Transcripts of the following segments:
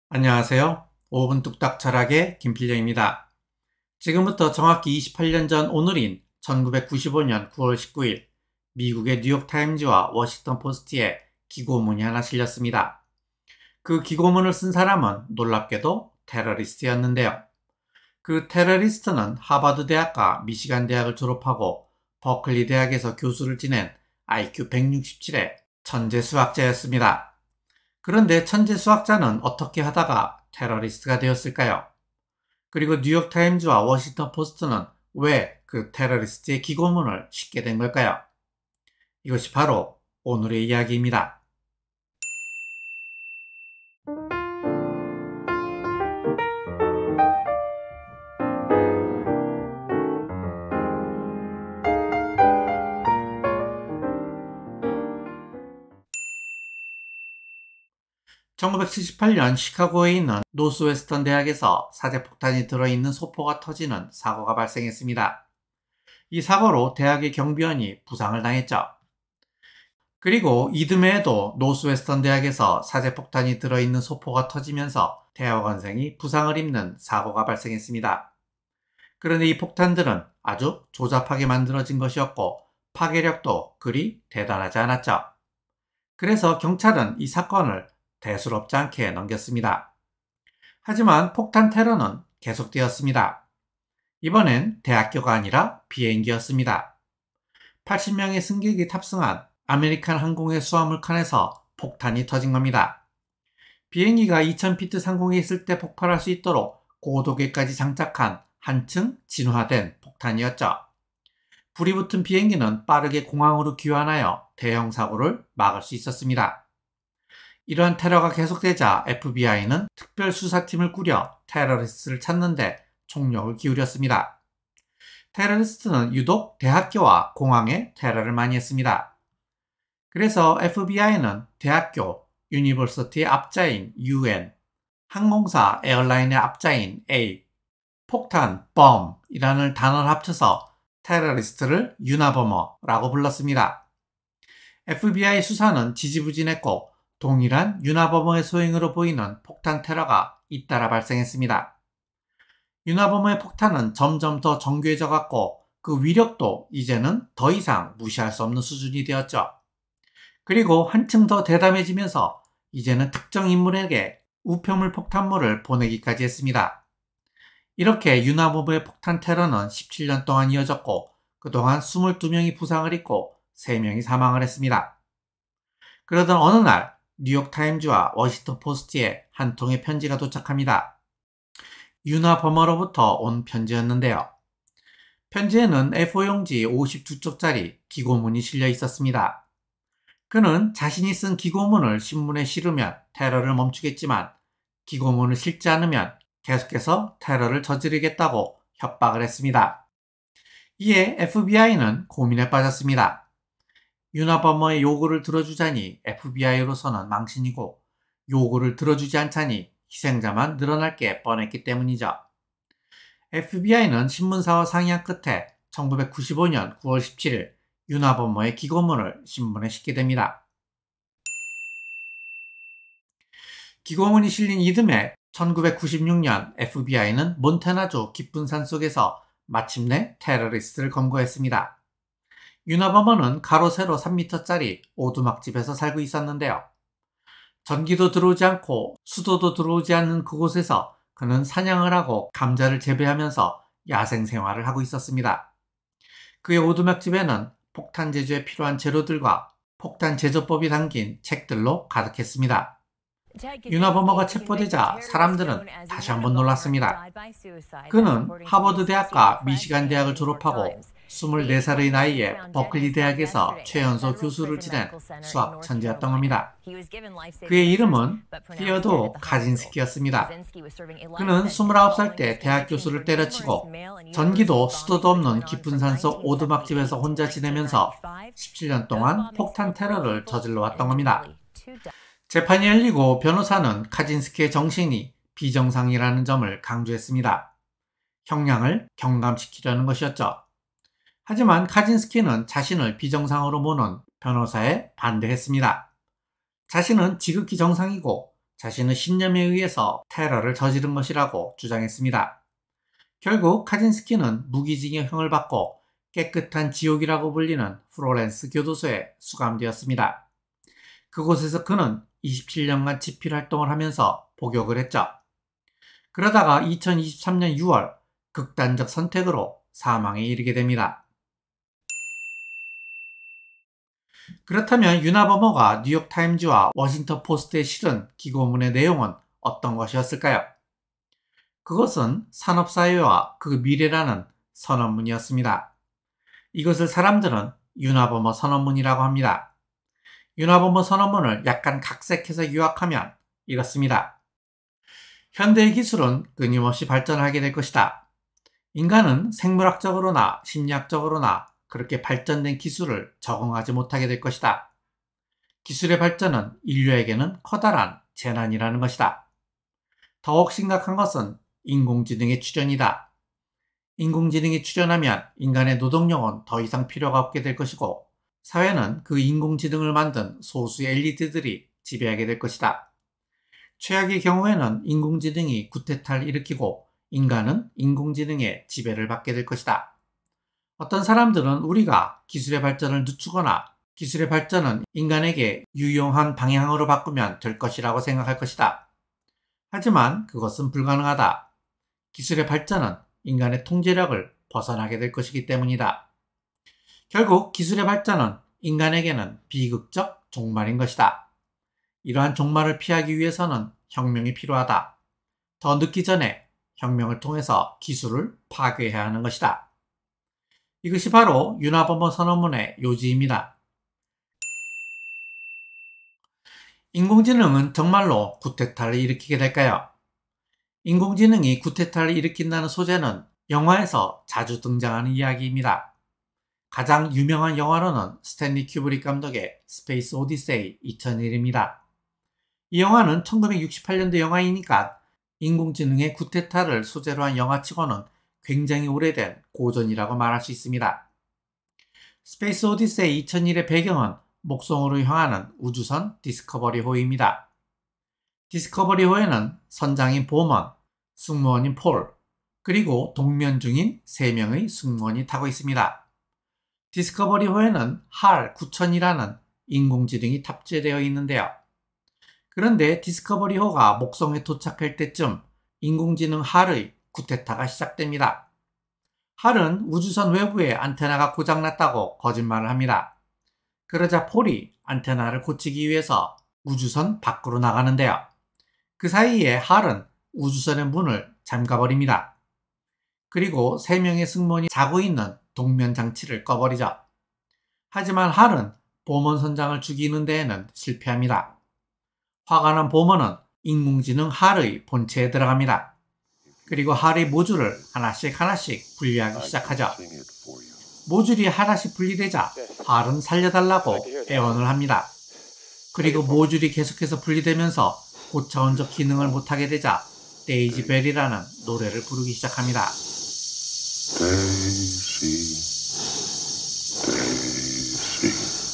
안녕하세요. 5분 뚝딱 철학의 김필령입니다. 지금부터 정확히 28년 전 오늘인 1995년 9월 19일 미국의 뉴욕타임즈와 워싱턴 포스트에 기고문이 하나 실렸습니다. 그 기고문을 쓴 사람은 놀랍게도 테러리스트였는데요. 그 테러리스트는 하버드 대학과 미시간 대학을 졸업하고 버클리 대학에서 교수를 지낸 IQ 167의 천재 수학자였습니다. 그런데 천재 수학자는 어떻게 하다가 테러리스트가 되었을까요? 그리고 뉴욕타임즈와 워싱턴 포스트는 왜 그 테러리스트의 기고문을 싣게 된 걸까요? 이것이 바로 오늘의 이야기입니다. 1978년 시카고에 있는 노스웨스턴 대학에서 사제폭탄이 들어있는 소포가 터지는 사고가 발생했습니다. 이 사고로 대학의 경비원이 부상을 당했죠. 그리고 이듬해에도 노스웨스턴 대학에서 사제폭탄이 들어있는 소포가 터지면서 대학원생이 부상을 입는 사고가 발생했습니다. 그런데 이 폭탄들은 아주 조잡하게 만들어진 것이었고 파괴력도 그리 대단하지 않았죠. 그래서 경찰은 이 사건을 대수롭지 않게 넘겼습니다. 하지만 폭탄 테러는 계속되었습니다. 이번엔 대학교가 아니라 비행기였습니다. 80명의 승객이 탑승한 아메리칸 항공의 수화물칸에서 폭탄이 터진 겁니다. 비행기가 2000피트 상공에 있을 때 폭발할 수 있도록 고도계까지 장착한 한층 진화된 폭탄이었죠. 불이 붙은 비행기는 빠르게 공항으로 귀환하여 대형 사고를 막을 수 있었습니다. 이러한 테러가 계속되자 FBI는 특별수사팀을 꾸려 테러리스트를 찾는데 총력을 기울였습니다. 테러리스트는 유독 대학교와 공항에 테러를 많이 했습니다. 그래서 FBI는 대학교, 유니버시티의 앞자인 UN, 항공사 에어라인의 앞자인 A, 폭탄, bom이라는 단어를 합쳐서 테러리스트를 유나보머라고 불렀습니다. FBI 수사는 지지부진했고 동일한 유나보머의 소행으로 보이는 폭탄 테러가 잇따라 발생했습니다. 유나보머의 폭탄은 점점 더 정교해져 갔고 그 위력도 이제는 더 이상 무시할 수 없는 수준이 되었죠. 그리고 한층 더 대담해지면서 이제는 특정 인물에게 우표물 폭탄물을 보내기까지 했습니다. 이렇게 유나보머의 폭탄 테러는 17년 동안 이어졌고 그동안 22명이 부상을 입고 3명이 사망을 했습니다. 그러던 어느 날 뉴욕타임즈와 워싱턴 포스트에 한 통의 편지가 도착합니다. 유나보머로부터 온 편지였는데요. 편지에는 A4용지 52쪽짜리 기고문이 실려 있었습니다. 그는 자신이 쓴 기고문을 신문에 실으면 테러를 멈추겠지만 기고문을 실지 않으면 계속해서 테러를 저지르겠다고 협박을 했습니다. 이에 FBI는 고민에 빠졌습니다. 유나보머의 요구를 들어주자니 FBI로서는 망신이고 요구를 들어주지 않자니 희생자만 늘어날 게 뻔했기 때문이죠. FBI는 신문사와 상의한 끝에 1995년 9월 17일 유나보머의 기고문을 신문에 싣게 됩니다. 기고문이 실린 이듬해 1996년 FBI는 몬태나주 깊은 산속에서 마침내 테러리스트를 검거했습니다. 유나보머는 가로 세로 3m짜리 오두막집에서 살고 있었는데요. 전기도 들어오지 않고 수도도 들어오지 않는 그곳에서 그는 사냥을 하고 감자를 재배하면서 야생 생활을 하고 있었습니다. 그의 오두막집에는 폭탄 제조에 필요한 재료들과 폭탄 제조법이 담긴 책들로 가득했습니다. 유나보머가 체포되자 사람들은 다시 한번 놀랐습니다. 그는 하버드 대학과 미시간 대학을 졸업하고 24살의 나이에 버클리 대학에서 최연소 교수를 지낸 수학 천재였던 겁니다. 그의 이름은 피어도 카진스키였습니다. 그는 29살 때 대학 교수를 때려치고 전기도 수도도 없는 깊은 산속 오두막집에서 혼자 지내면서 17년 동안 폭탄 테러를 저질러 왔던 겁니다. 재판이 열리고 변호사는 카진스키의 정신이 비정상이라는 점을 강조했습니다. 형량을 경감시키려는 것이었죠. 하지만 카진스키는 자신을 비정상으로 보는 변호사에 반대했습니다. 자신은 지극히 정상이고 자신의 신념에 의해서 테러를 저지른 것이라고 주장했습니다. 결국 카진스키는 무기징역형을 받고 깨끗한 지옥이라고 불리는 플로렌스 교도소에 수감되었습니다. 그곳에서 그는 27년간 집필 활동을 하면서 복역을 했죠. 그러다가 2023년 6월 극단적 선택으로 사망에 이르게 됩니다. 그렇다면 유나범어가 뉴욕타임즈와 워싱턴 포스트에 실은 기고문의 내용은 어떤 것이었을까요? 그것은 산업사회와 그 미래라는 선언문이었습니다. 이것을 사람들은 유나범어 선언문이라고 합니다. 유나범어 선언문을 약간 각색해서 요약하면 이렇습니다. 현대의 기술은 끊임없이 발전하게 될 것이다. 인간은 생물학적으로나 심리학적으로나 그렇게 발전된 기술을 적응하지 못하게 될 것이다. 기술의 발전은 인류에게는 커다란 재난이라는 것이다. 더욱 심각한 것은 인공지능의 출현이다. 인공지능이 출현하면 인간의 노동력은 더 이상 필요가 없게 될 것이고 사회는 그 인공지능을 만든 소수의 엘리트들이 지배하게 될 것이다. 최악의 경우에는 인공지능이 쿠데타를 일으키고 인간은 인공지능의 지배를 받게 될 것이다. 어떤 사람들은 우리가 기술의 발전을 늦추거나 기술의 발전은 인간에게 유용한 방향으로 바꾸면 될 것이라고 생각할 것이다. 하지만 그것은 불가능하다. 기술의 발전은 인간의 통제력을 벗어나게 될 것이기 때문이다. 결국 기술의 발전은 인간에게는 비극적 종말인 것이다. 이러한 종말을 피하기 위해서는 혁명이 필요하다. 더 늦기 전에 혁명을 통해서 기술을 파괴해야 하는 것이다. 이것이 바로 유나범어 선언문의 요지입니다. 인공지능은 정말로 쿠데타를 일으키게 될까요? 인공지능이 쿠데타를 일으킨다는 소재는 영화에서 자주 등장하는 이야기입니다. 가장 유명한 영화로는 스탠리 큐브릭 감독의 스페이스 오디세이 2001입니다. 이 영화는 1968년도 영화이니까 인공지능의 쿠데타를 소재로 한 영화치고는 굉장히 오래된 고전이라고 말할 수 있습니다. 스페이스 오디세이 2001의 배경은 목성으로 향하는 우주선 디스커버리호입니다. 디스커버리호에는 선장인 보먼, 승무원인 폴, 그리고 동면 중인 3명의 승무원이 타고 있습니다. 디스커버리호에는 할 9000이라는 인공지능이 탑재되어 있는데요. 그런데 디스커버리호가 목성에 도착할 때쯤 인공지능 할의 쿠데타가 시작됩니다. 할은 우주선 외부에 안테나가 고장났다고 거짓말을 합니다. 그러자 폴이 안테나를 고치기 위해서 우주선 밖으로 나가는데요. 그 사이에 할은 우주선의 문을 잠가버립니다. 그리고 3명의 승무원이 자고 있는 동면 장치를 꺼버리죠. 하지만 할은 보먼 선장을 죽이는 데에는 실패합니다. 화가 난 보먼은 인공지능 할의 본체에 들어갑니다. 그리고 할의 모듈을 하나씩 분리하기 시작하죠. 모듈이 하나씩 분리되자 할은 살려달라고 애원을 합니다. 그리고 모듈이 계속해서 분리되면서 고차원적 기능을 못하게 되자 데이지 벨이라는 노래를 부르기 시작합니다. Daisy, Daisy,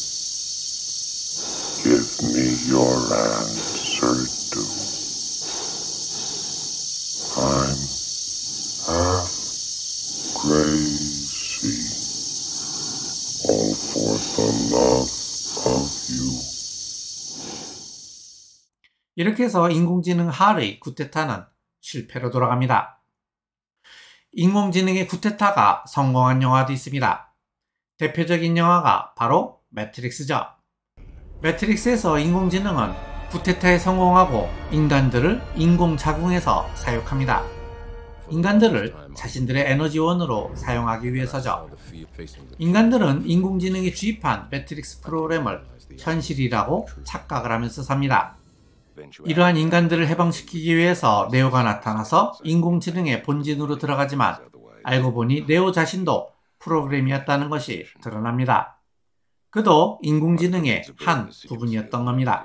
give me your answer too. I'm half crazy, all for the love of you. 이렇게 해서 인공지능 할의 쿠데타는 실패로 돌아갑니다. 인공지능의 쿠데타가 성공한 영화도 있습니다. 대표적인 영화가 바로 매트릭스죠. 매트릭스에서 인공지능은 쿠데타에 성공하고 인간들을 인공자궁에서 사육합니다. 인간들을 자신들의 에너지원으로 사용하기 위해서죠. 인간들은 인공지능이 주입한 매트릭스 프로그램을 현실이라고 착각을 하면서 삽니다. 이러한 인간들을 해방시키기 위해서 네오가 나타나서 인공지능의 본진으로 들어가지만 알고 보니 네오 자신도 프로그램이었다는 것이 드러납니다. 그도 인공지능의 한 부분이었던 겁니다.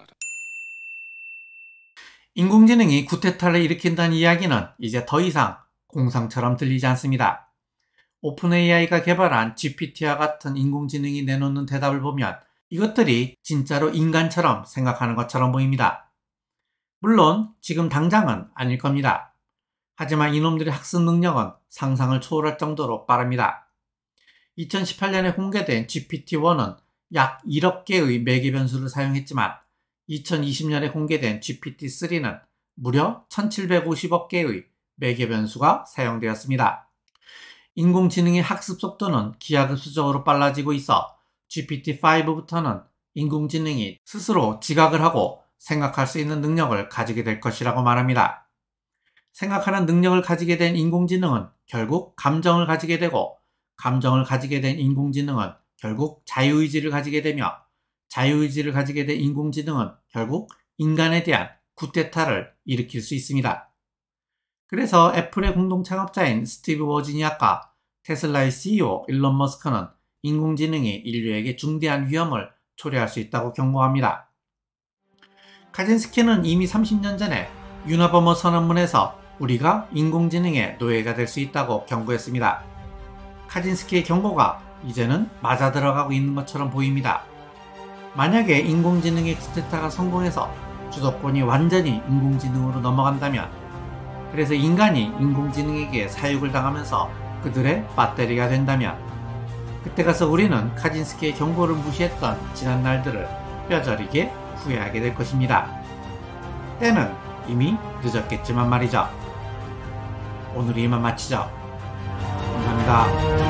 인공지능이 쿠데타를 일으킨다는 이야기는 이제 더 이상 공상처럼 들리지 않습니다. 오픈 AI가 개발한 GPT와 같은 인공지능이 내놓는 대답을 보면 이것들이 진짜로 인간처럼 생각하는 것처럼 보입니다. 물론 지금 당장은 아닐 겁니다. 하지만 이놈들의 학습 능력은 상상을 초월할 정도로 빠릅니다. 2018년에 공개된 GPT-1은 약 1억 개의 매개 변수를 사용했지만 2020년에 공개된 GPT-3는 무려 1750억 개의 매개 변수가 사용되었습니다. 인공지능의 학습 속도는 기하급수적으로 빨라지고 있어 GPT-5부터는 인공지능이 스스로 지각을 하고 생각할 수 있는 능력을 가지게 될 것이라고 말합니다. 생각하는 능력을 가지게 된 인공지능은 결국 감정을 가지게 되고, 감정을 가지게 된 인공지능은 결국 자유의지를 가지게 되며, 자유의지를 가지게 된 인공지능은 결국 인간에 대한 쿠데타를 일으킬 수 있습니다. 그래서 애플의 공동 창업자인 스티브 워지니악과 테슬라의 CEO 일론 머스크는 인공지능이 인류에게 중대한 위험을 초래할 수 있다고 경고합니다. 카진스키는 이미 30년 전에 유나범어 선언문에서 우리가 인공지능의 노예가 될 수 있다고 경고했습니다. 카진스키의 경고가 이제는 맞아들어가고 있는 것처럼 보입니다. 만약에 인공지능의 쿠데타가 성공해서 주도권이 완전히 인공지능으로 넘어간다면, 그래서 인간이 인공지능에게 사육을 당하면서 그들의 배터리가 된다면, 그때 가서 우리는 카진스키의 경고를 무시했던 지난 날들을 뼈저리게 후회하게 될 것입니다. 때는 이미 늦었겠지만 말이죠. 오늘 이만 마치죠. 감사합니다.